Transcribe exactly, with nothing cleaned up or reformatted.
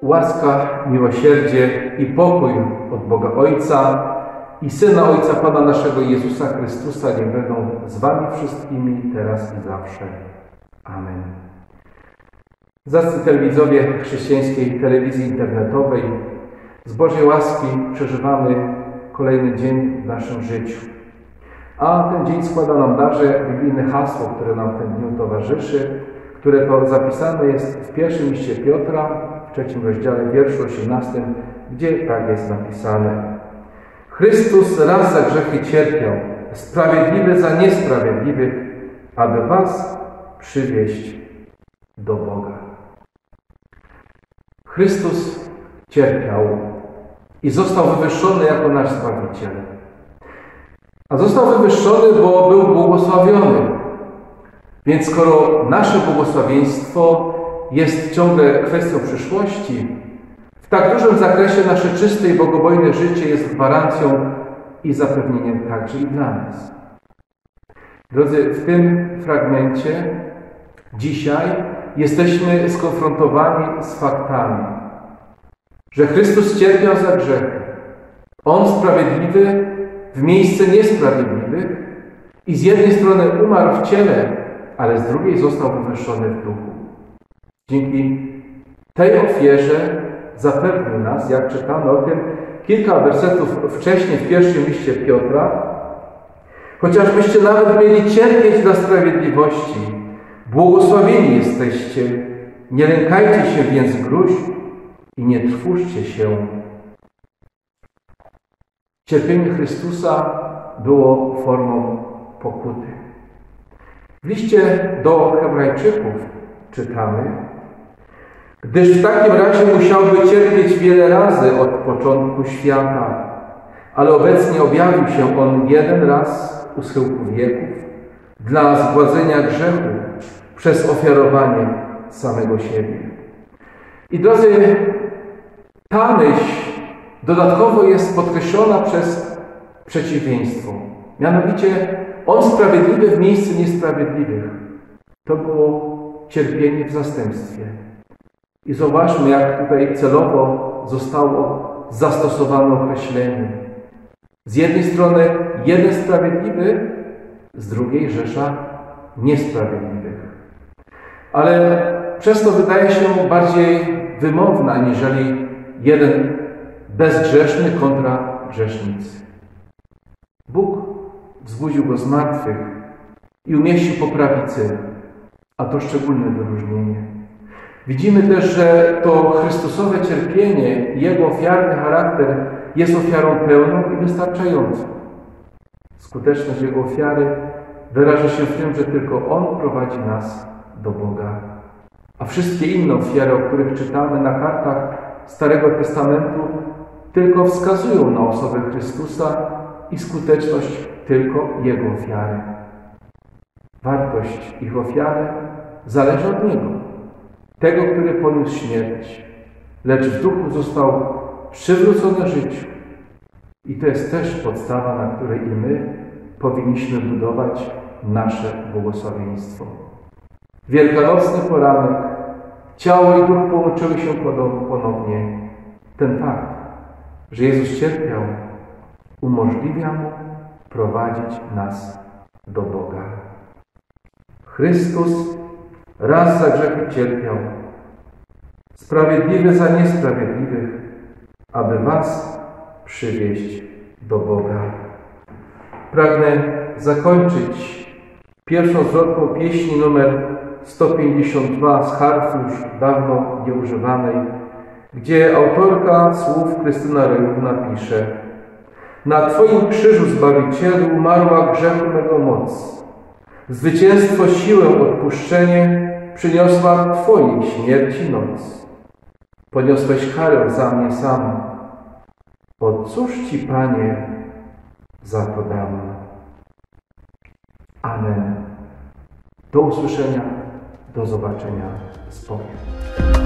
łaska, miłosierdzie i pokój od Boga Ojca i Syna Ojca Pana naszego Jezusa Chrystusa niech będą z wami wszystkimi teraz i zawsze. Amen. Zacni telewidzowie chrześcijańskiej telewizji internetowej, z Bożej łaski przeżywamy kolejny dzień w naszym życiu. A ten dzień składa nam darze biblijne hasło, które nam w tym dniu towarzyszy, które to zapisane jest w pierwszym liście Piotra, w trzecim rozdziale, wierszu osiemnastym, gdzie tak jest napisane: Chrystus raz za grzechy cierpiał, sprawiedliwy za niesprawiedliwych, aby was przywieść do Boga. Chrystus cierpiał i został wywyższony jako nasz Zbawiciel. A został wywyższony, bo był błogosławiony. Więc skoro nasze błogosławieństwo jest ciągle kwestią przyszłości, w tak dużym zakresie nasze czyste i bogobojne życie jest gwarancją i zapewnieniem także i dla nas. Drodzy, w tym fragmencie dzisiaj jesteśmy skonfrontowani z faktami, że Chrystus cierpiał za grzechy. On sprawiedliwy w miejsce niesprawiedliwych i z jednej strony umarł w ciele, ale z drugiej został wywyższony w duchu. Dzięki tej ofierze zapewnił nas, jak czytamy o tym kilka wersetów wcześniej w pierwszym liście Piotra, chociażbyście nawet mieli cierpieć dla sprawiedliwości, błogosławieni jesteście, nie lękajcie się więc gróźb i nie trwóżcie się. Cierpienie Chrystusa było formą pokuty. W liście do Hebrajczyków czytamy: gdyż w takim razie musiałby cierpieć wiele razy od początku świata, ale obecnie objawił się On jeden raz u schyłku wieków dla zgładzenia grzechu przez ofiarowanie samego siebie. I drodzy, ta myśl dodatkowo jest podkreślona przez przeciwieństwo. Mianowicie On sprawiedliwy w miejscu niesprawiedliwych. To było cierpienie w zastępstwie. I zobaczmy, jak tutaj celowo zostało zastosowane określenie. Z jednej strony jeden sprawiedliwy, z drugiej rzesza niesprawiedliwych. Ale przez to wydaje się bardziej wymowna, aniżeli jeden bezgrzeszny kontra grzesznicy. Bóg wzbudził go z martwych i umieścił po prawicy, a to szczególne wyróżnienie. Widzimy też, że to Chrystusowe cierpienie i Jego ofiarny charakter jest ofiarą pełną i wystarczającą. Skuteczność Jego ofiary wyraża się w tym, że tylko On prowadzi nas do Boga. A wszystkie inne ofiary, o których czytamy na kartach Starego Testamentu, tylko wskazują na osobę Chrystusa i skuteczność tylko Jego ofiary. Wartość ich ofiary zależy od Niego, tego, który poniósł śmierć, lecz w duchu został przywrócony życiu. I to jest też podstawa, na której i my powinniśmy budować nasze błogosławieństwo. Wielkanocny poranek, ciało i duch połączyły się ponownie. Ten fakt, że Jezus cierpiał, umożliwia Mu prowadzić nas do Boga. Chrystus raz za grzechy cierpiał, sprawiedliwy za niesprawiedliwych, aby was przywieść do Boga. Pragnę zakończyć pierwszą zwrotką pieśni numer sto pięćdziesiąt dwa z harfy już dawno nieużywanej, gdzie autorka słów Krystyna Rejówna pisze: na Twoim krzyżu, Zbawicielu, umarła grzechu mego moc. Zwycięstwo, siłę, odpuszczenie przyniosła Twojej śmierci noc. Poniosłeś karę za mnie sam. O cóż Ci, Panie, za to dam? Amen. Do usłyszenia, do zobaczenia z Bogiem.